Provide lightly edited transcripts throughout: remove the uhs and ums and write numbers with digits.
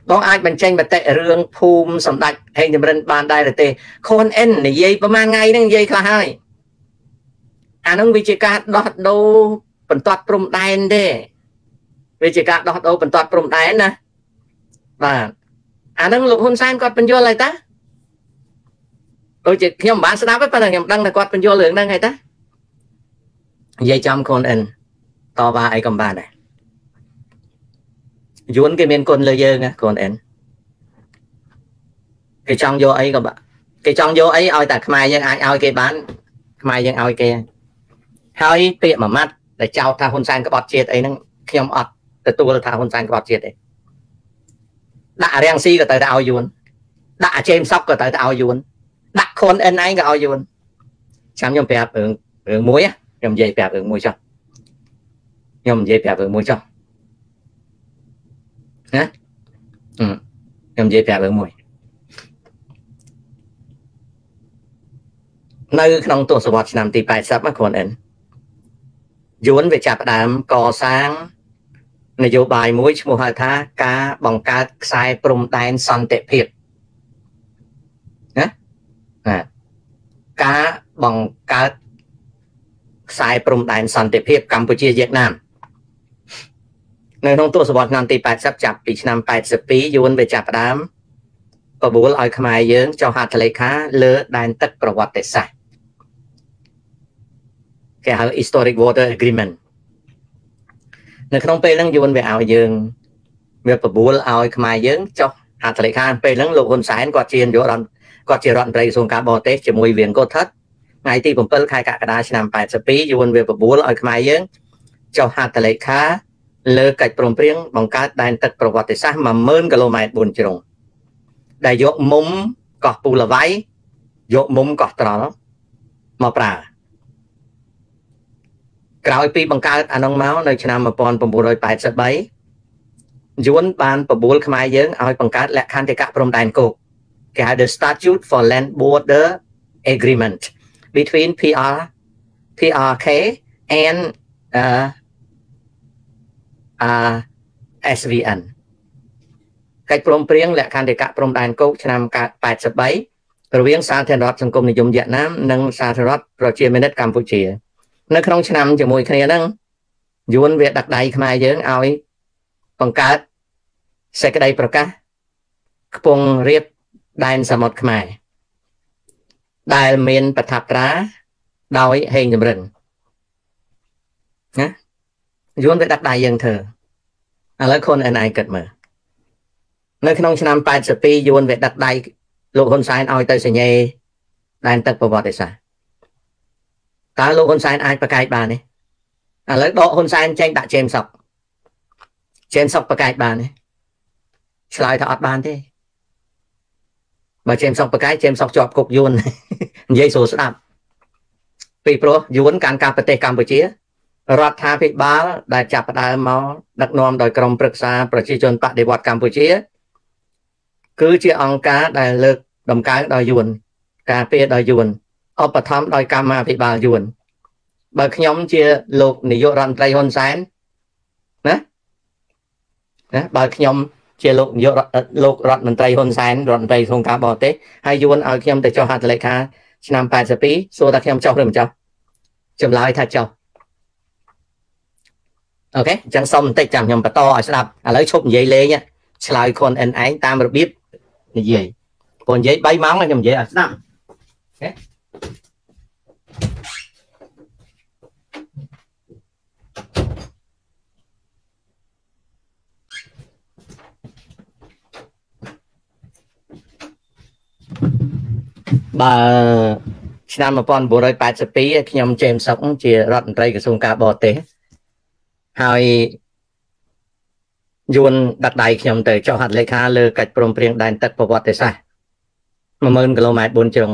បងអាចបញ្ចេញមតិរឿងភូមិសម្ដេចហេងចម្រិនបានដែរទេខូនអិននិយាយប្រហែលថ្ងៃហ្នឹងនិយាយខ្លះហើយអាហ្នឹងវាជាការដោះដូរបន្ទាត់ព្រំដែនទេវាជាការដោះដូរបន្ទាត់ព្រំដែនណាបាទអាហ្នឹងលោកហ៊ុនសែនគាត់បញ្យល់ហើយតាដូចជាខ្ញុំមិនបានស្ដាប់ទេប៉ុន្តែខ្ញុំដឹងថាគាត់បញ្យល់រឿងហ្នឹងហើយតានិយាយចំខូនអិនតវ៉ាអីក៏បានដែរយួនគេមានគុណលើយើងណាខូនអិនគេចង់យកអីក៏គេចង់យកអីឲ្យតែខ្មែរយើងអាចឲ្យគេបានខ្មែរយើងឲ្យគេហើយពាក្យមួយម៉ាត់ដែលចោទថាហ៊ុនសែនក្បត់ជាតិអីហ្នឹងខ្ញុំអត់ទទួលថាហ៊ុនសែនក្បត់ជាតិទេដាក់រាំងស៊ីក៏ទៅតែឲ្យយួនដាក់អាជេមសក់ក៏ទៅតែឲ្យយួនដាក់ខុនអិនឯងក៏ឲ្យយួនចាំខ្ញុំប្រាប់រឿងមួយខ្ញុំនិយាយប្រាប់រឿងមួយចុះខ្ញុំនិយាយប្រាប់រឿងមួយចុះណាខ្ញុំនិយាយប្រាប់រឿងមួយនៅក្នុងទសវត្សរ៍ឆ្នាំទី80ណាខុនអិនយួនវាចាប់ផ្ដើមកសាងនយោបាយមួយឈ្មោះហៅថាការបង្កើតខ្សែព្រំដែនសន្តិភាពណាការបង្កើតខ្សែព្រំដែនសន្តិភាពកម្ពុជាវៀតណាមនៅក្នុងទសវត្សរ៍ឆ្នាំទី80ចាប់ពីឆ្នាំ82យួនវាចាប់ផ្ដើមបបួលឲ្យខ្មែរយើងចុះហត្ថលេខាលើដែនទឹកប្រវត្តិសាស្ត្រគេហៅ Historic Water Agreement នៅក្នុងពេលហ្នឹងយួនវាឲ្យយើងវាបបួលឲ្យខ្មែរយើងចុះហត្ថលេខាពេលហ្នឹងលោកហ៊ុនសែនគាត់ជានាយករដ្ឋគាត់ជារដ្ឋមន្ត្រីក្រសួងការបរទេសជាមួយវៀងកុឋិតថ្ងៃទី7ខែកក្កដាឆ្នាំ82យួនវាបបួលឲ្យខ្មែរយើងចុះហត្ថលេខាលើកិច្ចព្រមព្រៀងបង្កើតដែនទឹកប្រវត្តិសាស្ត្រ 10000 គីឡូម៉ែត្រ4ជ្រុងដែលយកមុំកោះពូលវ័យយកមុំកោះត្រល់មកប្រើក្រោយពីបង្កើតអានោះមកនៅឆ្នាំ1983យួនបានបបួលខ្មែរយើងឲ្យបង្កើតលក្ខន្តិកៈព្រំដែនគោកគេហៅ The Statute for Land Border Agreement between PRK and SVN កិច្ចព្រមព្រៀងលក្ខន្តិកៈព្រំដែនគោកឆ្នាំ83រវាងសាធារណរដ្ឋសង្គមនិយមវៀតណាមនិងសាធារណរដ្ឋប្រជាមានិតកម្ពុជានៅក្នុងឆ្នាំជាមួយគ្នាហ្នឹងយួនវាដាក់ដៃខ្មែរយើងឲ្យបង្កើតសេចក្តីប្រកាសខ្ពង់រាបដែនសមុទ្រខ្មែរដែលមានប្រថាប់ត្រាដោយហេងចម្រិនណាយួនវាដាក់ដៃយើងធ្វើឥឡូវខុនអិនឯងគិតមើលនៅក្នុងឆ្នាំ82យួនវាដាក់ដៃលោកហ៊ុនសែនឲ្យទៅសញ្ញេដែនទឹកប្រវត្តិសាស្ត្រតើលោកហ៊ុនសែនអាចប្រកែកបានទេឥឡូវដកហ៊ុនសែនចេញដាក់ជេមសុកប្រកែកបានទេឆ្លើយថាអត់បានទេបើជេមសុកប្រកែកជេមសុកជាប់គុកយួននិយាយស្រួលស្ដាប់ពីព្រោះយួនកាន់កាប់ប្រទេសកម្ពុជារដ្ឋាភិបាលដែលចាប់ផ្ដើមមកដឹកនាំដោយក្រមប្រឹក្សាប្រជាជនបដិវត្តកម្ពុជាគឺជាអង្គការដែលលើកដំកើងដោយយួនការពារដោយយួនឧបត្ថម្ភដោយកម្មាភិបាលយួនបើខ្ញុំជាលោកនាយករដ្ឋមន្ត្រីហ៊ុនសែនណាបើខ្ញុំជាលោកនាយករដ្ឋមន្ត្រីហ៊ុនសែនរដ្ឋមន្ត្រីក្រសួងការបរទេសហើយយួនឲ្យខ្ញុំទៅចុះហត្ថលេខាឆ្នាំ82សួរថាខ្ញុំចុះឬមិនចុះចម្លើយថាចុះអូខេអញ្ចឹងសុំបន្តិចចាំខ្ញុំបន្តឲ្យស្ដាប់ឥឡូវឈប់និយាយលេងឆ្លើយខុនអិនឯងតាមរបៀបនិយាយព្រោះនិយាយ3ម៉ោងខ្ញុំនិយាយឲ្យស្ដាប់អូខេបើឆ្នាំ1982ខ្ញុំជេមសុកជារដ្ឋមន្ត្រីក្រសួងការបរទេសហើយយួនដាក់ដៃខ្ញុំទៅចុះហត្ថលេខាលើកិច្ចព្រមព្រៀងដែនទឹកប្រវត្តិសាស្ត្រ 10000 គីឡូម៉ែត្រ4ជ្រុង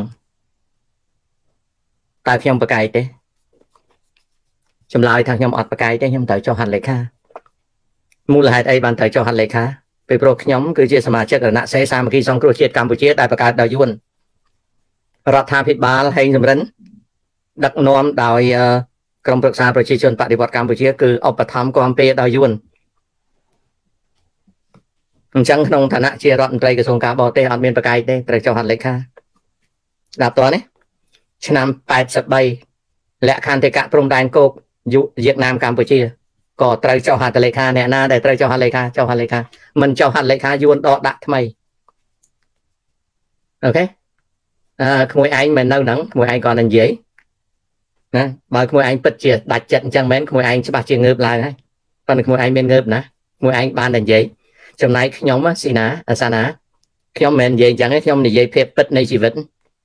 តើខ្ញុំប្រកែកទេចម្លើយថាខ្ញុំអត់ប្រកែកទេខ្ញុំត្រូវចុះហត្ថលេខាមូលហេតុអីបានត្រូវចុះហត្ថលេខាពីព្រោះខ្ញុំគឺជាសមាជិកគណៈសេសាមគ្គីសង្គ្រោះជាតិកម្ពុជាដែលបង្កើតដោយយួនរដ្ឋាភិបាលហេងសំរិនដឹកនាំដោយក្រមប្រឹក្សាប្រជាជនបដិវត្តកម្ពុជាគឺឧបត្ថម្ភគាំពារដោយយួន chẳng không thà nạ chia rọn tây cái sông cá bò tê ăn miên bạc cái tê trời cho hạt lấy kha đạp to đấy năm 87 lẽ khan thì cả prom đàn cô Việt Nam Campuchia có trời cho hạt lấy kha nè na để trời cho hạt lấy kha mình cho hạt lấy kha yuan đọ đặt mày ok mùi anh mình đâu nắng mùi anh còn là dễ bởi mùi anh bật chia đặt trận chẳng mến mùi anh sẽ bắt chia ngợp lại còn mùi anh bên ngợp nè mùi anh ban là dễ trong này nhóm á xin á sao ná nhóm mình dễ chẳng ấy nhóm này dễ phép bật này chỉ vật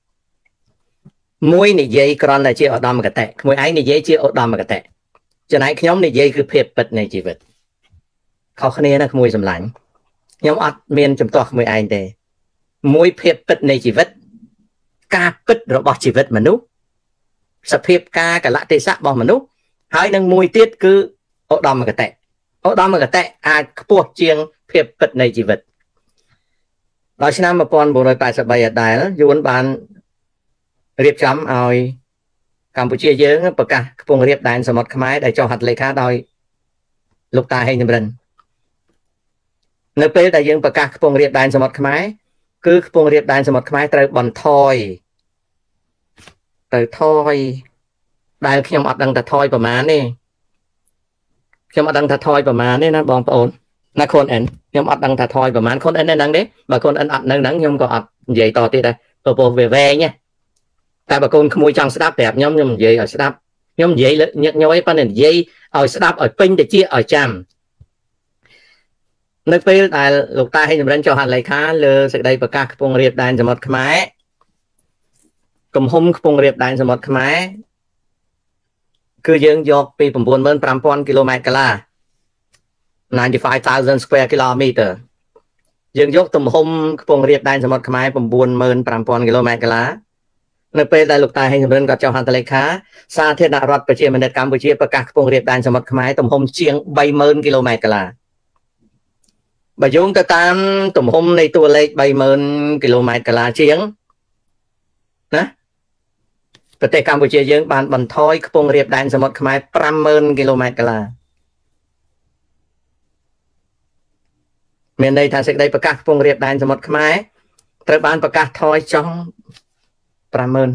mùi này dễ còn là chia ở đầm cái tệ mùi anh này dễ chia ở đầm cái tệ cho này nhóm này dễ cứ phép bật này chỉ vật khó khăn này là mùi dầm lạnh nhóm ọt miền trong toạc mùi anh đây mùi phép bật này chỉ vật ca bật rồi bỏ chỉ vật mà núp sập phép ca cả lạ tê sắc bỏ mà núp hai nâng mùi tiết cứ ở đầm cái tệ ở đó mà cái tệ ai buộc chiêng phép bật này chỉ vật nói xem mà con bộ đội tại sập bay ở đài đó vốn bán riệp chấm rồi Campuchia dưới bậc cả vùng riệp đài sầm một máy để cho hạt lấy khá đòi lục tài hay nhầm lần nơi bên đại dương bậc cả vùng riệp đài sầm một máy cứ vùng riệp đài sầm một máy tới bòn thoi tới thoi đài khi nhom ọt đằng ta thoi vào má nèខ្ញុំអត់ដឹងថាថយប្រមាណទេណាបងប្អូនណាខ្លួនអិនខ្ញុំអត់ដឹងថាថយប្រមាណខ្លួនអិននៅហ្នឹងទេបើខ្លួនអិនអត់នៅហ្នឹងខ្ញុំក៏អត់និយាយតទៀតដែរព្រោះវាវែងតែបើកូនក្មួយចង់ស្ដាប់ប្រាប់ខ្ញុំនិយាយឲ្យស្ដាប់ខ្ញុំនិយាយញឹកញយប៉ុន្តែនិយាយឲ្យស្ដាប់ឲ្យពេញទៅជាឲ្យចាំនៅពេលដែលលោកតាហេងចម្រិនចុះហត្ថលេខាលើសេចក្តីប្រកាសខ្ពង់រាបដែនសមុទ្រខ្មែរកំហុំខ្ពង់រាបដែនសមុទ្រខ្មែរគឺយើងយកពី 95,000 គីឡូម៉ែត្រកាឡា 95,000 square kilometer យើងយកទំហំខ្ពង់រាបដែនសមុទ្រខ្មែរ 95,000 គីឡូម៉ែត្រកាឡានៅពេលដែលលោកតាហេងចម្រិនក៏ចុះហត្ថលេខាសាធារណរដ្ឋប្រជាមានិតកម្ពុជាប្រកាសខ្ពង់រាបដែនសមុទ្រខ្មែរទំហំជាង 30,000 គីឡូម៉ែត្រកាឡាបើយោងទៅតាមទំហំនៃតួលេខ 30,000 គីឡូម៉ែត្រកាឡាជាងណាប្រទេសកម្ពុជាយើងបានបន្ថយខ្ពង់រាបដែនសមុទ្រខ្មែរ 50,000 គីឡូម៉ែត្រកាឡាមានន័យថាសេចក្តីប្រកាសខ្ពង់រាបដែនសមុទ្រខ្មែរត្រូវបានប្រកាសថយចុះ 50,000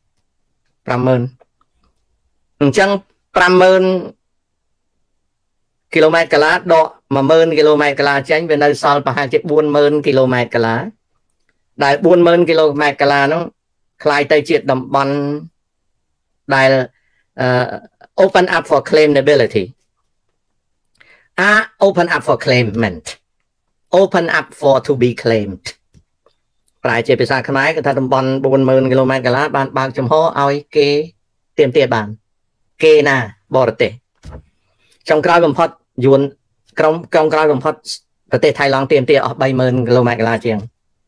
អញ្ចឹង 50,000 គីឡូម៉ែត្រកាឡាដក 10,000 គីឡូម៉ែត្រកាឡាចេញវានៅសល់ប្រហែលជា 40,000 គីឡូម៉ែត្រកាឡាដែល 40,000 គីឡូម៉ែត្រកាឡានោះคล้ายទៅជាតំបន់ដែល open up for claimability open up for claimant open up for to be claimed ប្រែជាភាសាខ្មែរគឺថាតំបន់ 40,000 គីឡូម៉ែត្រកាឡាបានបើកចំហឲ្យគេទាមទារបានគេណាបរទេសចុងក្រោយបំផុតយួនក្រោយបំផុតប្រទេសថៃឡង់ទាមទារអស់ 30,000 គីឡូម៉ែត្រកាឡាជាង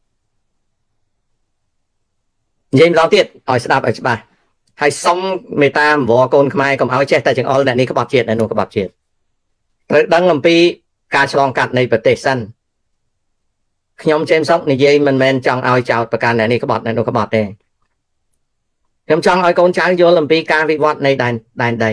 និយាយម្ដងទៀតឲ្យស្ដាប់ឲ្យច្បាស់ហើយសុំមេត្តាអង្វរកូនខ្មែរកុំឲ្យចេះតែចង្អុលអ្នកនេះក្បត់ជាតិអ្នកនោះក្បត់ជាតិត្រូវដឹងអំពីការឆ្លងកាត់នៃប្រទេសសិនខ្ញុំចេមសុកនិយាយមិនមែនចង់ឲ្យចោតប្រកាន់អ្នកនេះក្បត់អ្នកនោះក្បត់ទេខ្ញុំចង់ឲ្យកូនចៅយល់អំពីការវិវត្តនៃដែនដី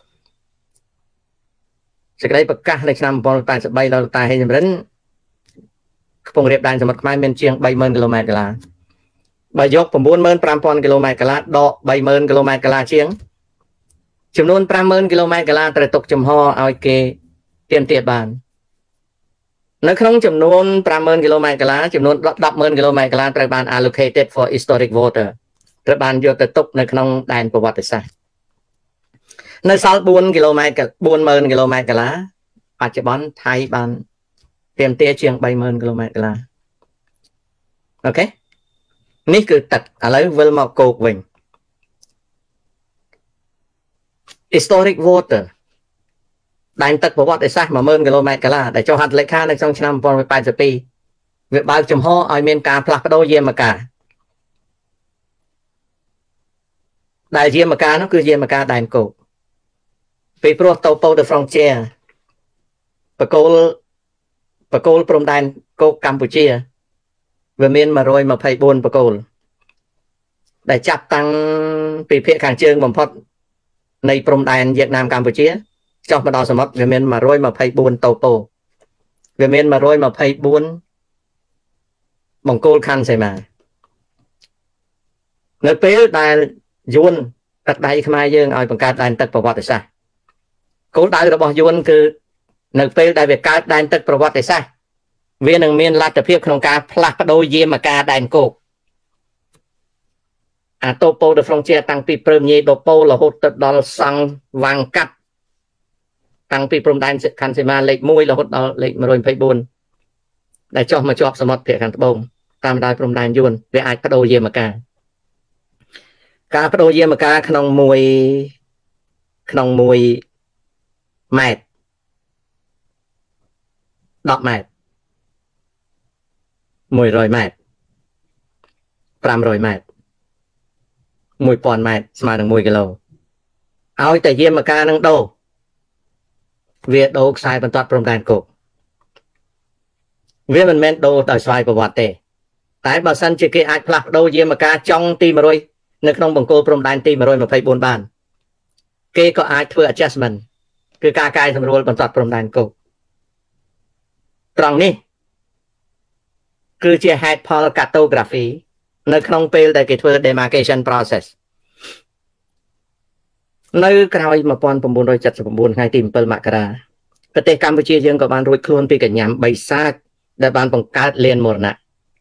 សេចក្តីប្រកាសនៅឆ្នាំ 1983 ដល់តាហេងចម្រិនខ្ពង់រាបដែនសមុទ្រខ្មែរមានជាង 30,000 គីឡូម៉ែត្រកាឡាបើយក 95,000 គីឡូម៉ែត្រកាឡាដក 30,000 គីឡូម៉ែត្រកាឡាជាងចំនួន 50,000 គីឡូម៉ែត្រកាឡាត្រូវទុកចំហឲ្យគេទាមទារបាននៅក្នុងចំនួន 50,000 គីឡូម៉ែត្រកាឡាចំនួន 10,000 គីឡូម៉ែត្រកាឡាត្រូវបាន allocated for historic water ត្រូវបានយកទៅទុកនៅក្នុងដែនប្រវត្តិសាស្ត្រនៅសល់ 4,000 គីឡូម៉ែត្រកាឡាបច្ចុប្បន្នថៃបានទាមទារជាង 30,000 គីឡូម៉ែត្រកាឡាអូខេនេះគឺទឹកឥឡូវវិលមកគោកវិញ historic water ដែនទឹកប្រវត្តិសាស្ត្រ 10,000 គីឡូម៉ែត្រកាឡាដែលចុះហត្ថលេខានៅក្នុងឆ្នាំ 1982 វាបើកចំហឲ្យមានការផ្លាស់ប្ដូរយាមកាដែលយាមកានោះគឺយាមកាដែនគោកពីព្រោះតូប៉ូដឺហ្វ្រង់ជែបកគោលព្រំដែនគោកកម្ពុជាវាមាន 124 បកគោលដែលចាប់តាំងពីភាគខាងជើងបំផុតនៃព្រំដែនវៀតណាមកម្ពុជាចុះមកដល់សមុទ្រវាមាន 124 តូប៉ូវាមាន124បង្គោលខណ្ឌសីមានៅពេលដែលយួនទឹកដៃខ្មែរយើងឲ្យបង្កើតដែនទឹកប្រវត្តិសាស្ត្រគោលដៅរបស់យួនគឺនៅពេលដែលវាកើតដែនទឹកប្រវត្តិសាស្ត្រវានឹងមានលទ្ធភាពក្នុងការផ្លាស់ប្ដូរយាមការដែនគោកអាតូប៉ូដឺហ្វ្រង់ជែតាំងពីព្រឹមញីដប៉ូរហូតទៅដល់សង់វាងកាត់តាំងពីព្រំដែនខណ្ឌសីមាលេខ1រហូតដល់លេខ124ដែលចុះមកជាប់សមុទ្រភាគខាងត្បូងតាមដោយព្រំដែនយួនវាអាចបដូរយាមការការបដូរយាមការក្នុង1ម៉ែត្រ10ម៉ែត្រ100ម៉ែត្រ500ម៉ែត្រ1000ម៉ែត្រស្មើនឹង1គីឡូឲ្យតែយាមការនឹងដូរវាដូរខ្សែបន្ទាត់ព្រំដែនគោកវាមិនមែនដូរដោយស្វ័យប្រវត្តិទេតែបើសិនជាគេអាចផ្លាស់ប្ដូរយាមការចុងទី100នៅក្នុងបង្គោលព្រំដែនទី124បានគេក៏អាចធ្វើ adjustment គឺការកែសម្រួលបន្ទាត់ព្រំដែនគោកត្រង់នេះគឺជាហេតុផល cartography នៅក្នុងពេលដែលគេធ្វើ demarcation process នៅក្រោយ1979ថ្ងៃទី7មករាប្រទេសកម្ពុជាយើងក៏បានរួចខ្លួនពីកញ្ញាំបិសាចដែលបានបង្កើតលានមរណៈ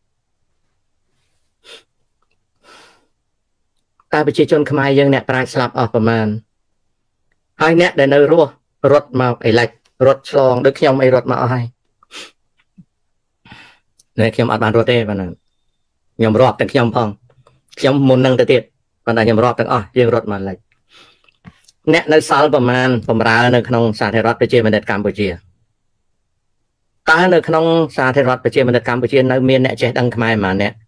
តើប្រជាជនខ្មែរយើងអ្នកប្រាជ្ញស្លាប់អស់ប្រមាណហើយអ្នកដែលនៅរស់រត់មកអីឡែករត់ឆ្លងដូចខ្ញុំអីរត់មកអស់ហើយតែខ្ញុំអត់បានរត់ទេបាទខ្ញុំរាប់ទាំងខ្ញុំផងខ្ញុំមុននឹងទៅទៀតប៉ុន្តែខ្ញុំរាប់ទាំងអស់យើងរត់មកឡែកអ្នកនៅសល់ប្រមាណបំរើនៅក្នុងសាធារណរដ្ឋប្រជាមានិតកម្ពុជាតើនៅក្នុងសាធារណរដ្ឋប្រជាមានិតកម្ពុជានៅមានអ្នកចេះដឹងខ្មែរប៉ុន្មានអ្នក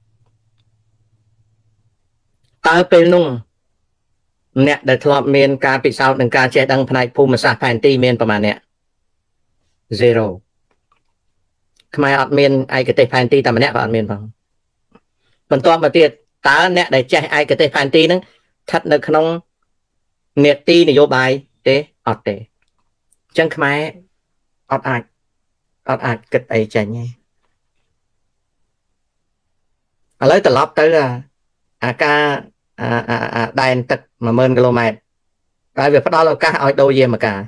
តើពេលនោះអ្នកដែលធ្លាប់មានការពិសោធន៍នឹងការចេះដឹងផ្នែកភូមិសាស្ត្រផែនទីមានប្រមាណអ្នក0ខ្មែរអត់មានឯកទេសផែនទីតែម្នាក់ក៏អត់មានផងបន្ទាប់មកទៀតតើអ្នកដែលចេះឯកទេសផែនទីហ្នឹងស្ថិតនៅក្នុងនេតិនយោបាយទេអត់ទេអញ្ចឹងខ្មែរអត់អាចគិតអីចេញទេឥឡូវត្រឡប់ទៅអាការដែនទឹក10000គីឡូម៉ែត្រតែវាផ្ដល់ឱកាសឲ្យដូរយាមការ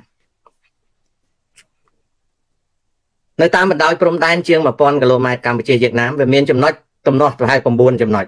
នៅតាមបណ្ដោយព្រំដែនជាង1000គីឡូម៉ែត្រកម្ពុជាវៀតណាមវាមានចំណុចទំនាស់ប្រហែល9ចំណុច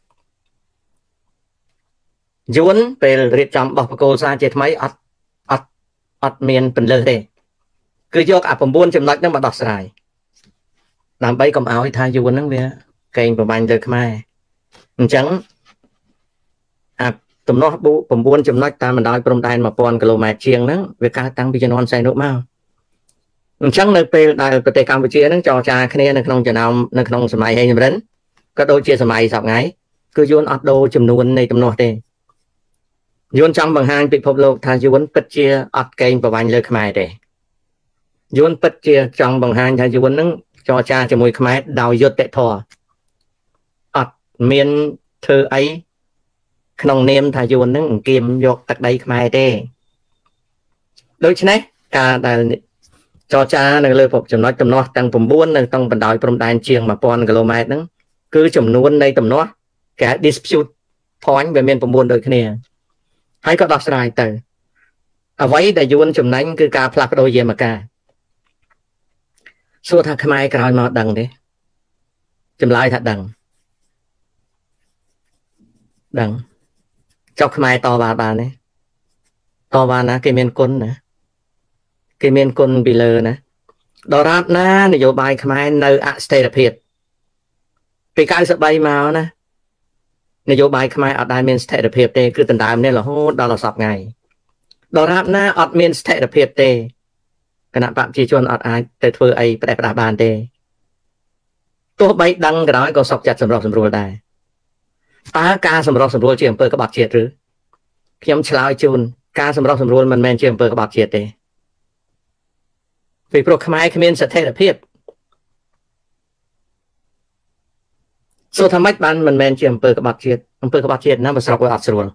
យួនពេលរៀបចំបោះបកគោសារជាថ្មីអត់មានពន្លឺទេគឺយកអា9ចំណុចហ្នឹងមកដោះស្រាយដើម្បីកុំឲ្យថាយួនហ្នឹងវាកេងប្រមាញ់លើខ្មែរអញ្ចឹងអាទំនាស់9ចំណុចតាមបណ្ដោយព្រំដែន1000គីឡូម៉ែត្រជាងហ្នឹងវាកើតតាំងពីជំនាន់សែនរុកមកអញ្ចឹងនៅពេលដែលប្រទេសកម្ពុជាហ្នឹងចរចាគ្នានៅក្នុងចំណោមនៅក្នុងសម័យហេងសំរិនក៏ដូចជាសម័យសប្តាហ៍ថ្ងៃគឺយួនអត់ដូរចំនួននៃទំនាស់ទេយួនចង់បង្ហាញពិភពលោកថាយួនពិតជាអត់កេងប្រវ័ញ្ចលើខ្មែរទេយួនពិតជាចង់បង្ហាញថាយួនហ្នឹងចរចាជាមួយខ្មែរដោយយុត្តិធម៌អត់មានធ្វើអីក្នុងនាមថាយួនហ្នឹងអង្គៀមយកទឹកដីខ្មែរទេដូច្នេះការដែលចរចានៅលើចំណុចទំនាស់ទាំង9នៅក្នុងបណ្ដោយព្រំដែនជាង1000គីឡូម៉ែត្រហ្នឹងគឺចំនួននៃទំនាស់គេ dispute point វាមាន9ដូចគ្នាហើយក៏ដោះស្រាយទៅអ្វីដែលយួនចំណេញគឺការផ្លាស់ប្ដូរយាមការសួរថាខ្មែរក្រោយមកដឹងទេចម្លើយថាដឹងចុះខ្មែរតវ៉ាបានទេតវ៉ាណាគេមានគុណណាគេមានគុណពីលើណាដរាបណានយោបាយខ្មែរនៅអស្ថិរភាពពី93មកណានយោបាយខ្មែរអត់ដែលមានស្ថិរភាពទេគឺដណ្ដើមនេះរហូតដល់សប្តាហ៍ថ្ងៃដរាបណាអត់មានស្ថិរភាពទេគណៈបព្វជិជនអត់អាចទៅធ្វើអីផ្ដេសផ្ដាស់បានទេទោះបីដឹងក៏ដោយក៏សុខចិត្តសម្រុះសម្រួលដែរតើការសម្រុះសម្រួលជាអំពើក្បត់ជាតិឬខ្ញុំឆ្លើយជូនការសម្រុះសម្រួលមិនមែនជាអំពើក្បត់ជាតិទេពីព្រោះខ្មែរគ្មានស្ថិរភាពសូថាម៉េចបានមិនមែនជាអំពើក្បត់ជាតិណាបើស្រុកវាអត់ស្រួល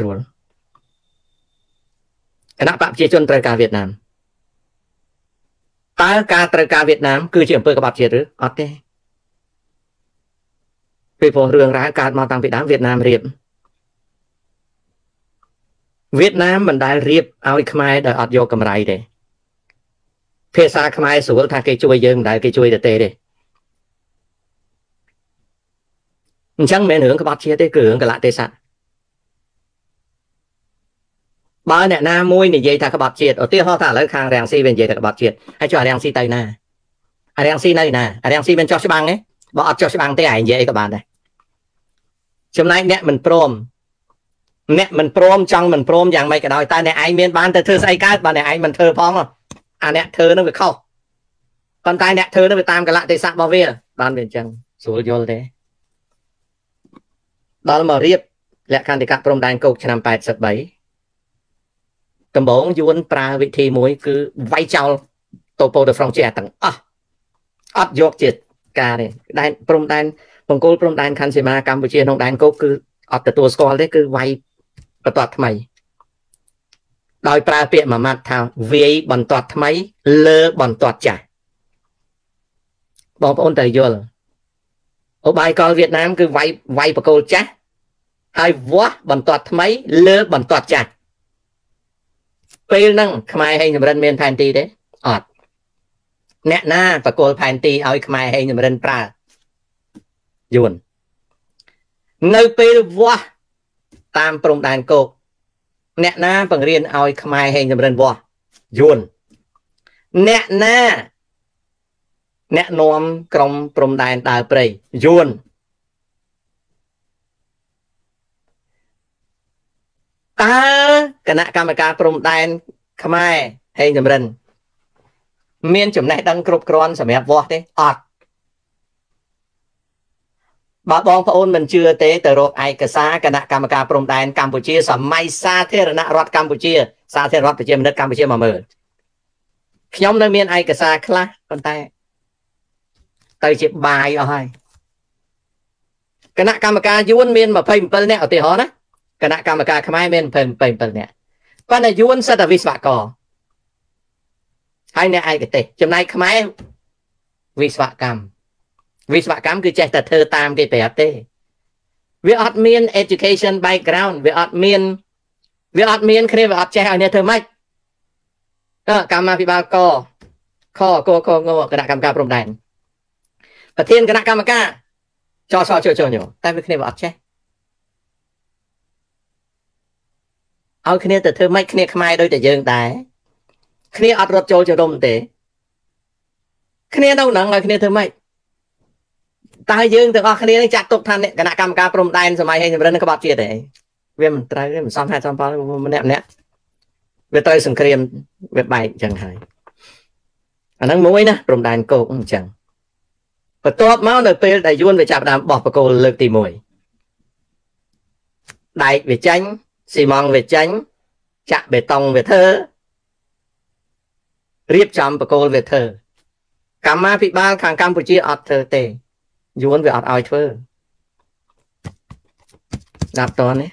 គណៈបព្វជិជនត្រូវការវៀតណាមตาการตระการเวียดนามคือเชื่อมเปิดกระบาดเฉียดหรืออดเต้ไปพอเรื่องร้ายการมาตั้งเวียดนามเวียดนามเรียบเวียดนามมันได้เรียบเอาอีกไม่ได้อดโยกกำไรเด้เพศาขมายสูงถ้าเกช่วยเยอะได้เกช่วยเตะเด้ช่างแม่เหนือกระบาดเฉียดได้เกลืองกระละเตสัตบ้านเนี่ยหน้ามวยเนี่ยยัยถ้ากระบาดเฉียดเอาเตี้ยห่อถ่าแล้วคางแรงซีเป็นยัยถ้ากระบาดเฉียดให้ช่วยแรงซีไตหน้าแรงซีนั่นนะแรงซีเป็นจอชบังเนี่ยบอกอัดจอชบังเตะไอ้ยัยกระบาดได้จำนายเนี่ยมันโปรมเนี่ยมันโปรมจังมันโปรมอย่างไม่กระดอยตาเนี่ยไอ้เมียนบ้านแต่เธอใส่การ์ดบ้านเนี่ยไอ้มันเธอพ้องอ่ะอันเนี้ยเธอต้องไปเข้าตอนตายเนี่ยเธอต้องไปตามกันละเตะสักบอเวียบ้านเป็นจังสูรยลเด้ตอนมาเรียบและการติดกับพรมแดนกกชนำไปสับใบตำบลยวนปลาวิธีมวยคือไว้เจ้าโตโปเดฟรองเจียตังอัดยกจิตกาเนี่ยได้พรมแดนผมกูพรมแดนคันเสมากัมพูชีน้องแดนกคืออัดแต่ตัวสกอร์ได้คือไว้ประตัดทำไมโดยปลาเปียมามัดทางเวียบอลตัดทำไมเลิกบอลตัดจ่ายบอกพระองค์แต่ยลโอบายกอลเวียดนามคือไว้ประโกจ้ะให้วัวบอลตัดทำไมเลิกบอลตัดจ่ายไปนั่งขมายให้ยมรันเมียนแผ่นตีเด้อดแนะหน้าประโกลแผ่นตีเอาขมายให้ยมรันปลาโยนในปีวัวตามปรุงแดนโกแนะหน้าปังเรียนเอาขมายให้ยมรันวัวโยนแนะหน้าแนะนวมกรมปรุงแดนดาวเปรย์โยนตาคณะกรรมการปรุงแดนขมายให้ยมรันเมียนจุ่มในดังกรุบกรอนสมัยวัวเด้อดบาบองพระองค์มันเชื่อเตแต่โรคไอกษาคณะกรรมการปรมแดนกัมพูชีสมัยสาธารณรัฐกัมพูชีสาธารณรัฐประชาชนกัมพูชีมาเมื่อขย่มในเมียนไอกษาคลาคนแต่เตยจีบบายเอาให้คณะกรรมการยวนเมียนมาเพิ่มเปิลเนี่ยเอาตีหอนะคณะกรรมการขมายเมียนเพิ่มเปิลเนี่ยก็ในยวนสัตวิศวกรให้ในไอกเตจำนายขมายวิศวกรรมวิศวกรรมคือใจแต่เธอตามกี่แบบเต้วิอัดเมียน education background วิอัดเมียนคือวิอัดใจเอาเนี่ยเธอไม่กรรมพิบาลก็ข้อโง่คณะกรรมการปรมแดนประเทศคณะกรรมการจออยู่แต่ไม่เคยวิอัดใจเอาคะแนนแต่เธอไม่คะแนนขมายโดยแต่ยังแต่คะแนนอัดรถโจจะดมเตะคะแนนเอาหนังเลยคะแนนเธอไม่ตายยืงแต่ว่าคะแนนจากตกทันเนี่ยคณะกรรมการปรมแดนสมัยให้ยมรันก็บอกเจียแต่เวียมันตายมันซ้อมให้ซ้อมพอมันเนี่ยเวทสังเครียมเวทใบจังไห้อันนั้นมวยนะปรมแดนโกงจังพอตัวมาในเปรได้ยวนไปจับดามบอกประโกเลิกตีมวยได้เวจังซีมองเวจังจะเบตงเวเธอเรียบจำประโกเวเธอกรรมพิบาลทางกัมพูชีอัดเธอเตยวนไปอัดเอาเธอดับตอนนี้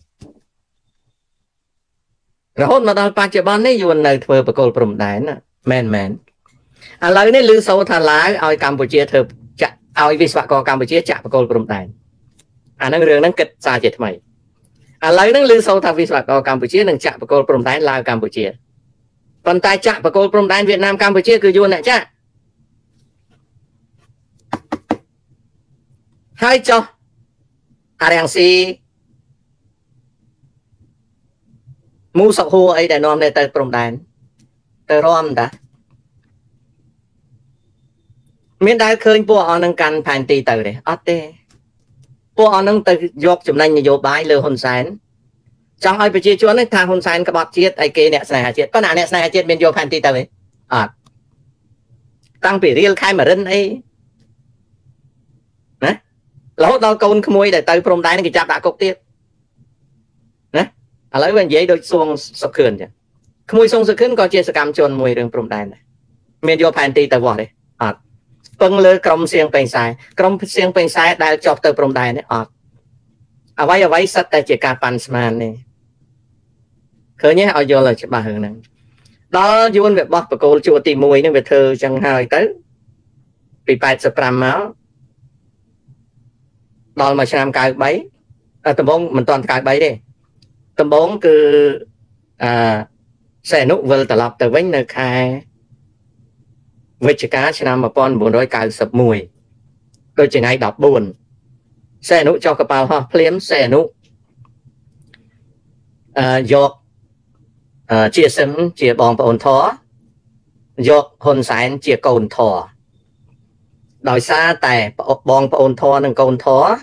เราหดมาตอนปัจจุบันนี่ยวนในเธอประโกลปรมแดนน่ะแมนอะไรนี่ลือโซทาลายเอากัมพูชีเธอจะเอาวิศวกรกัมพูชีจะประโกลปรมแดนอันนั้นเรื่องนั้นเกิดซาเจ็ดทำไมอะไรนั่งลือโซทาวิศวกรกัมพูชีนั่งจะประโกลปรมแดนลาวกัมพูชีตอนตายจะประโกลปรมแดนเวียดนามกัมพูชีคือยวนน่ะจ้ะให้จออะไรอย่างซีมูสักหัวไอ้แต่นอมในแต่ปรมแดนแต่รอมด่ะเมื่อได้เคยพวกเอานังกันแผ่นตีเตอเลยอัดเต้พวกเอานังเตยกจุดนั้นโยบายเลยคนแสนจังไอ้ไปเชี่ยวชวนในทางคนแสนกระบอกเชียดไอ้เกเนี่ยสนายเชียดก็หนาเนี่ยสนายเชียดเป็นโยแผ่นตีเตอเลยตั้งปีเรียลใครมาเล่นไอ้นะแล้วเราโกนขโมยแต่เตยปรมแดนนี่จับด่ากบเตี้ยนะอะไรเป็นยัยโดยทรงสกเกินจ้ะขโมยทรงสกเกินก็เจสกรรมจนมวยเรื่องปรมแดนเมียนโยแผ่นตีแต่ว่าเลยเพิ่งเลิกกรมเสียงเป็นสายกรมเสียงเป็นสายได้จบเตอปรมแดนเนี่ยเอาไว้สัตว์แต่เจการปันสมานนี่เคยเนี่ยเอาโยเลยจะมาหึงนั่ง đó vốn việc bóc và cô chùa tìm mùi nên việc thơ chẳng hơi tới bị bài sập ram máu đó mà xem cái bấy tầm bóng mình toàn cái bấy đi tầm bóng cứ xe nút vơi tập lọc từ vĩnh nơi khai với chỉ cá xem mà con buồn đôi cái sập mùi tôi chỉ ngay đọc buồn xe nút cho các bao hoa phím xe nút dọc chia sớm chia bong bồn thó dọc hồn sáng chia cồn thỏ đòi xa tại bong bồn thó nâng cồn thó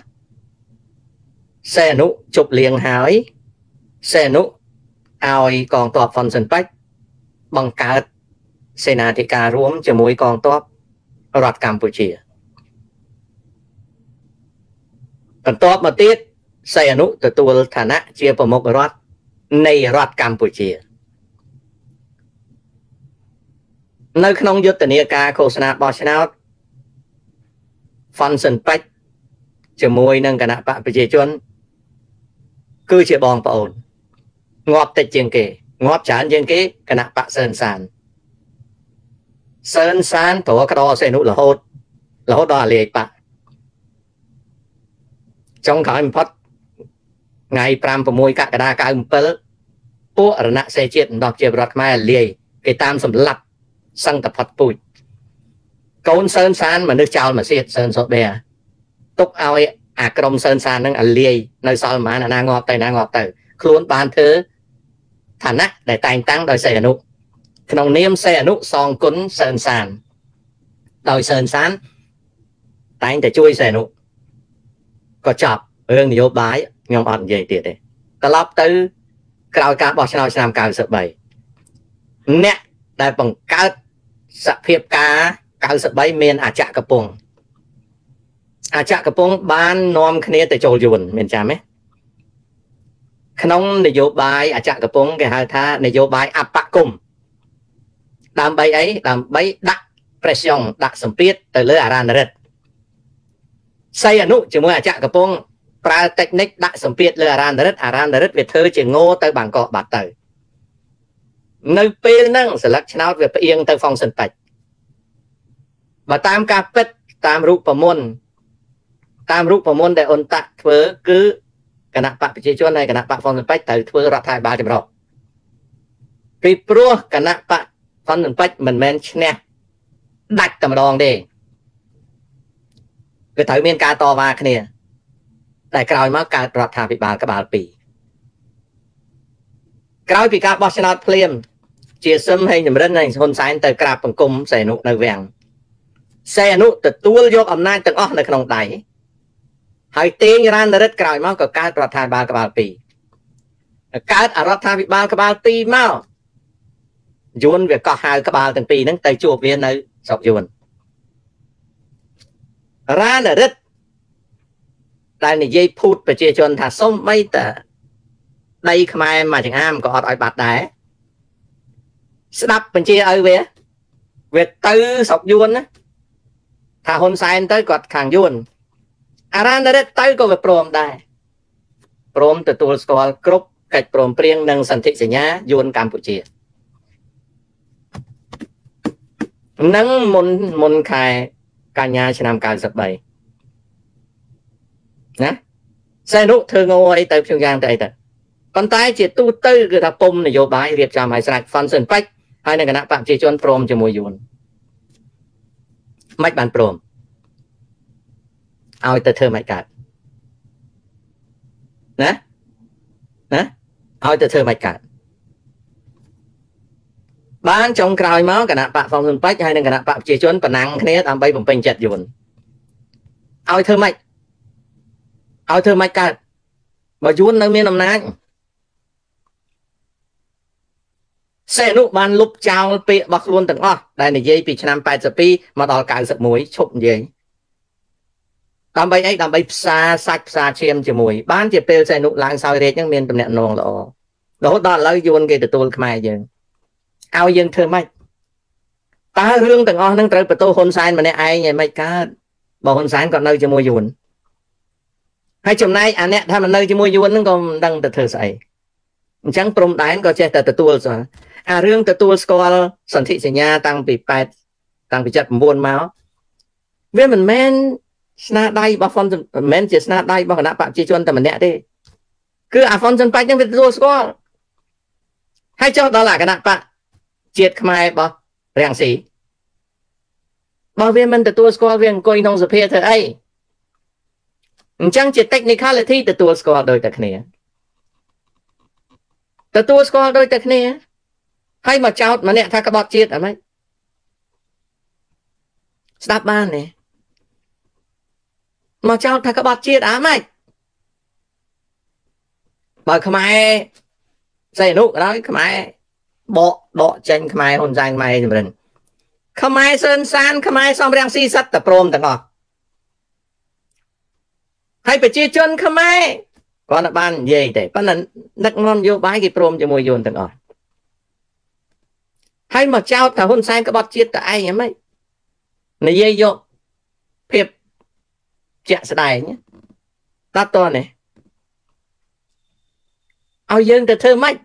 xe nút chụp liền hái xe nút ai còn tọp phần sân bách bằng cả xe nà thì cả ruộng cho mỗi con tọp rọt Campuchia còn tọp mà tiết xe nút từ tuần thả nạ chia vào một rọt này rọt Campuchia nơi không dứt từ nia ca khổ sanh bỏ sanh out phần sân bách cho mỗi nâng cả nạ bạn phải chuan cứ chia bong bồn ngọt tịch trên kề ngọt chán trên cái nạ bạn sơn sàn tổ cái đó sẽ nụ là hốt đó là liệt bạn trong khói mình phát ngày pram và môi cả đa cái một bớt bộ ở nạ xe chết đọc chia bọt mai liệt cái tam sầm lặp sang tập phát bụi côn sơn sàn mà nước trào mà xiết sơn sốt bè túc ao ấy trong sơn sàn đang liệt nơi sau mà là ngọt tay luôn bàn thứ thả nát để tay tăng đòi xe nụ nông niêm xe nụ son cún sơn sàn đòi sơn sán tay để chui xe nụ có chọc hương vô bái nhóm ẩn dây tiệt đấy ta lắp tới cao cá bỏ sao làm cao sợ bầy nè đại bằng cao sập hiệp cá cao sợ bầy miền chạ cà pong ban nom khné tại châu yuan miền chả mấy nông để vô bài chạ cà pong cái hai tha để vô bài áp bạc cùng làm bay ấy làm bay đặt pression đặt sầm piết từ lưới aran đất xây ở nụ chỉ muốn chạ cà pong pra technique đặt sầm piết lưới aran đất Việt thơ chỉ ngô tới bằng cọ bạc tới nơi pe năng sẽ lắc cháo Việt yên tới phong sân bạch và tam ca pet tam rụp môn để ôn tạ thưa cứ cái nạp bạc chỉ cho này cái nạp bạc phong sân bạch tới thưa rọt hai ba chấm rọ vì pro cái nạp bạc phong sân bạch mình men nè đặt tầm đòn đi cái thời miền ca to va cái này tại cào máu ca rọt thả bị bà các bà pì cào bị ca bớt nát phèm chia sớm hay nhầm đến này hôn sáng tới cào bằng cung xe nụ nơi vàng xe nụ từ tua vô âm nai từng óc nơi không đẩy hai tiếng ra nơi đất cào máu có ca rọt thả bà các bà pì ca rọt thả bị bà các bà pì máu yuan việc có hai các bà từng pì nâng tay chùa viên nơi sọc yuan ra nơi đất đây là dây phút và chia cho anh thả xong mấy tờ đây không ai mà chẳng am có ở bạt đá đắp mình chia ở về việc tư sọc yuan á thả hôn sai tới quạt hàng yuan aran đây tới có việc prom đây prom từ tour school group cách prom prieng nâng sản thị nhá yuan Campuchia nâng môn khai cả nhà sẽ làm cả giật bầy nè xe nút thường ngồi ấy tới phiêu giang tại đây con tay chỉ tu tư người ta pum này vô bài việc làm hay sạch phân sơn bách hay là cái nắp bạn chỉ cho anh prom cho mùi yuan mạch bàn prom ao tới thơ mạch cả nè ao tới thơ mạch cả bán trong cào máu cả nắp bạn phong sơn bách hay là cái nắp bạn chỉ cho anh bản năng thế làm bay bồng bềnh chặt yuan ao thơ mạch cả mà yuan nơi miền Nam Nai xe nụ ban lúc chào bị bọc luôn từng đây là dây bị năm 80 mà đòi cài sập muối chụp gì làm bay ấy làm bay xa sạch xa chiêm chỉ mùi bán chỉ pel xe nụ lang sao đấy nhưng miền tầm nẹn nòng đó đó lấy yuan cái từ tôi khai giờ ao dân thơ mạch ta hương từng nâng tới tôi hôn sai mà này ai nhảy mạch cá bỏ hôn sai còn nơi cho mua yuan hai chồng nay anh nè tham là nơi cho mua yuan nó còn đang từ thơ sậy chẳng prom đáy có che từ tua rồi រឿងទទួលស្គាល់សន្ធិសញ្ញាតាំងពី8តាំងពី79មកវាមិនមែនស្នាដៃរបស់ហ្វុនមិនមែនជាស្នាដៃរបស់គណៈបកប្រជាជនតែម្នាក់ទេគឺអាហ្វុនស៊ុនប៉ែចនឹងវាទទួលស្គាល់ហើយចុះដល់អាគណៈបកជាតិខ្មែររបស់រាំងស៊ីបើវាមិនទទួលស្គាល់វាអង្គុយក្នុងសភាធ្វើអីអញ្ចឹងជា technicality ទទួលស្គាល់ដូចតែគ្នាទទួលស្គាល់ដូចតែគ្នាហើយមកចោតម្នាក់ថាក្បត់ជាតិអីម៉េចស្ដាប់បានទេមកចោតថាក្បត់ជាតិអាម៉េចបើខ្មែរស្អីអនុដល់ខ្មែរបកដកចេញខ្មែរហ៊ុនសែនខ្មែរចម្រិនខ្មែរសឿនសានខ្មែរសំរាំងស៊ីសិតតែព្រមទាំងអស់ហើយប្រជាជនខ្មែរគាត់បាននិយាយទេប៉ុន្តែដឹកនាំនយោបាយគេព្រមជាមួយយួនទាំងអស់ហើយមកចោតថាហ៊ុនសែនក្បត់ជាតិតែឯងហ្មងនិយាយយកភាពជាក់ស្ដែងតាត់តនេះឲ្យយើងទៅធ្វើម៉េច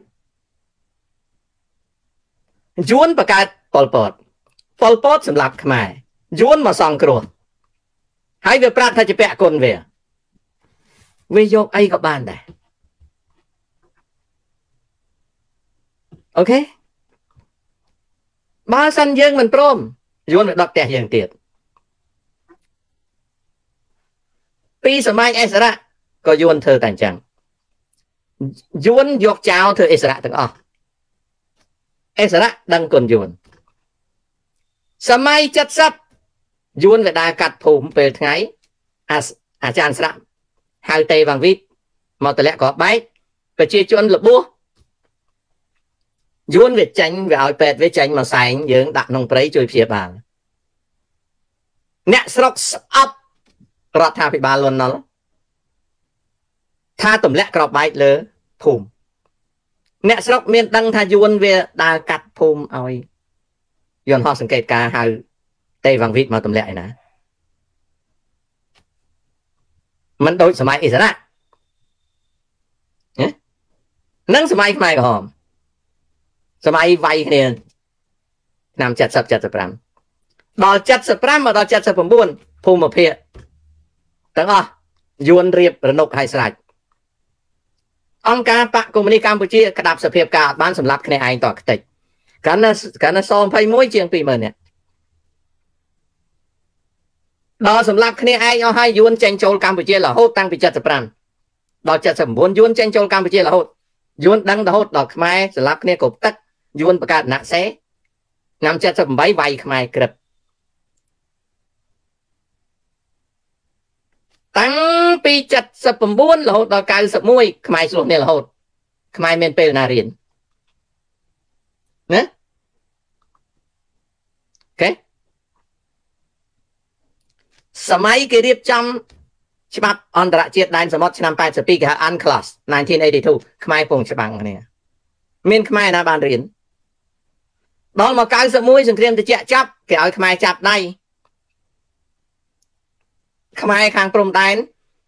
យួនបង្កើតប៉ុលពតសម្រាប់ខ្មែរយួនមកសង្គ្រោះហើយវាប្រាប់ថាជាពាក់គុណវាយកអីក៏បានដែរអូខេបើសិនយើងមិនព្រមយួនវាដកផ្ទះយើងទៀតពីសម័យអិសរៈក៏យួនធ្វើតែអញ្ចឹងយួនយកចោលធ្វើអិសរៈទាំងអស់អិសរៈដឹងគុណយួនសម័យ70យួនវាដើរកាត់ភូមិពេលថ្ងៃអាចារ្យស្រាក់ហៅតេវ៉ាងវីតមកតម្លាក់ក្របបែកប្រជាជនលបួសយួនវាចាញ់វាឲ្យពេទ្យវាចាញ់មកសែងយើងដាក់ក្នុងព្រៃជួយព្យាបាលអ្នកស្រុកស្អប់រដ្ឋាភិបាលលន់នល់ថាទម្លាក់ក្របបែកលើភូមិអ្នកស្រុកមានដឹងថាយួនវាដើរកាត់ភូមិឲ្យយន្តហោះសង្កេតការហៅតេវ៉ាងវីតមកទម្លាក់ឯណាមិនដូចសម័យអិសរៈនឹងសម័យខ្មែរក្រហមសម័យវាយគ្នាឆ្នាំ70 75ដល់75មកដល់79ភូមិភាគទាំងអស់យួនរៀបរនុកឲ្យស្រេចអង្គការបកកុម្មុយនីសកម្ពុជាក្តាប់សភាពការអត់បានសម្លាប់គ្នាឯងតខ្ទេចកាលណាស21ជាង 20000 នាក់ដល់សម្លាប់គ្នាឯងអស់ហើយយួនចេញចូលកម្ពុជារហូតតាំងពី75ដល់79យួនចេញចូលកម្ពុជារហូតយួនដឹងរហូតដល់ខ្មែរសម្លាប់គ្នាគ្រប់ទឹកយួនបង្កើតណាក់សេឆ្នាំ78វាយខ្មែរក្រឹបតាំងពី79រហូតដល់91ខ្មែរឆ្លោះនេះរហូតខ្មែរមានពេលណារៀនណាអូខេសម័យគេរៀបចំច្បាប់អន្តរជាតិដែនសមុទ្រឆ្នាំ82គេហៅ UNCLOS 1982ខ្មែរពងច្បាំងគ្នាមានខ្មែរណាបានរៀនដល់មក91សង្គ្រាមត្រជាក់ចាប់គេឲ្យខ្មែរចាប់ដៃខ្មែរខាងព្រំដែន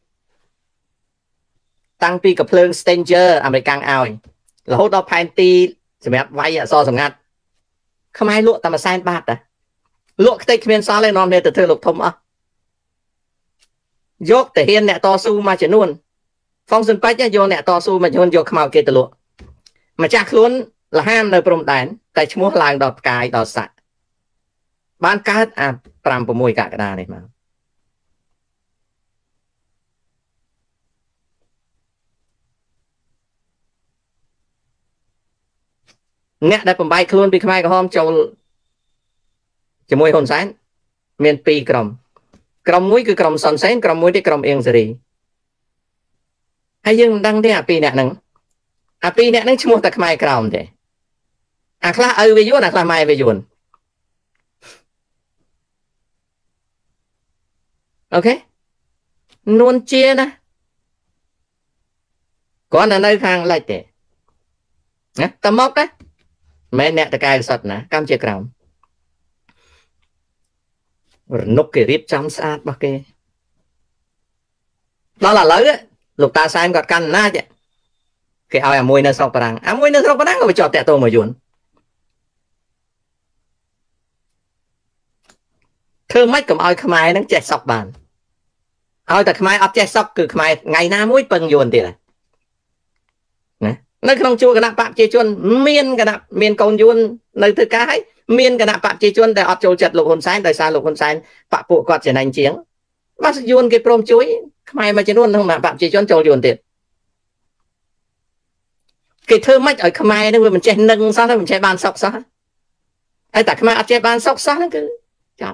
តាំងពីកាភ្លើង Stanger អាមេរិកឲ្យរហូតដល់ផែនទីសម្រាប់វាយអក្សរសម្ងាត់ខ្មែរលក់តែ100,000 បាតតាលក់ខ្ទេចគ្មានសល់ទេនាំគ្នាទៅធ្វើលោកធំអស់យកតាហ៊ានអ្នកតស៊ូមួយចំនួនហ្វុងស៊ុនប៉ិចយកអ្នកតស៊ូមួយចំនួនយកខ្មៅគេទៅលក់ម្ចាស់ខ្លួនលហាមនៅព្រំដែនតែឈ្មោះឡើងដល់ផ្កាយដល់សាក់បានកើតអា5 6កក្កដានេះមកអ្នកដែលបំបែកខ្លួនពីខ្មែរក្រហមចូលជាមួយហ៊ុនសែនមាន2ក្រុមមួយគឺក្រុមសុនសេនក្រុមមួយទៀតក្រុមអៀងសេរីហើយយើងមិនដឹងទេអា2អ្នកហ្នឹងឈ្មោះតែខ្មែរក្រោមទេអាខ្លះឪវាយួនអាខ្លះម៉ែវាយួនអូខេនួនជាណាគាត់នៅខាងលិចទេណាតមកណាមិនមែនអ្នកតកែសុតណាកម្ពុជាក្រោមរនុកគេរៀបចំស្អាតរបស់គេដល់ឥឡូវលោកតាសែនគាត់កាន់ណាចគេឲ្យអាមួយនៅស្រុកបារាំងក៏ជាប់តាក់ទងមកយួន thơ mách cầm oi khmai nó chạy sọc bàn oi ta khmai ấp chạy sọc cứ khmai ngày na mũi bưng yuan tiền này nơi không chua cái nạp bạc chia chuôn miên cái nạp miên con yuan nơi thứ cái miên cái nạp bạc chia chuôn để ọt trâu chật lục hồn sáng đời xa lục hồn sáng bạc bộ quạt trở thành chiếng bác yuan cái prom chuối khmai mà chỉ luôn không nạp bạc chia chuôn trâu yuan tiền cái thơ mách ở khmai nó mình chạy nâng sao mình chạy bàn sọc sao ai ta khmai ấp chạy bàn sọc sao nó cứ chọc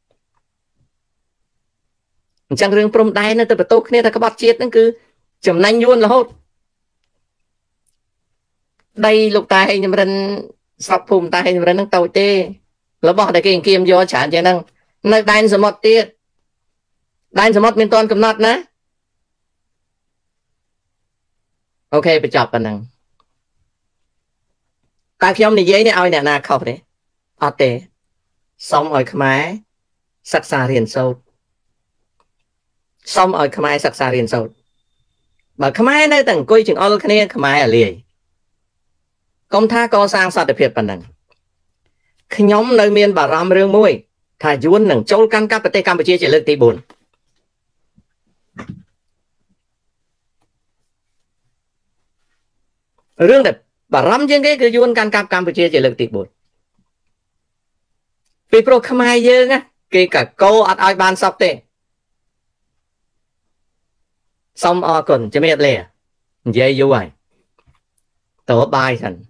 chẳng riêng prom đai nó từ tốt nên là các bác chết nó cứ chấm nanh yuan là hốt đây lục tài nhưng mà sọc phùm tài nhưng mà nó tàu tê nó bỏ để cái kim vô trả cho năng nó đai số một tiết đai số một miền toàn cầm nát nè ok phải chọc vào năng ta khi ông này giấy này ai nè na khóc đấy ở tê xong ở khmai sắc xa riêng sâu xong ở khmai sắc xa riêng sâu mà khmai này tầng coi chừng ở cái khmai ở liền công tha co sang sát được bản năng nhóm nơi miền bà ram rương môi thà yuan nằng châu căn cáp tây Campuchia chỉ lực tỷ 4 rương đẹp bà ram trên cái yuan căn cáp Campuchia chỉ lực tỷ 4 vì pro khmai dương á kể cả cô ăn ai ban sọc tệ xong ở còn chưa biết lẽ dây vô vậy tổ bài thành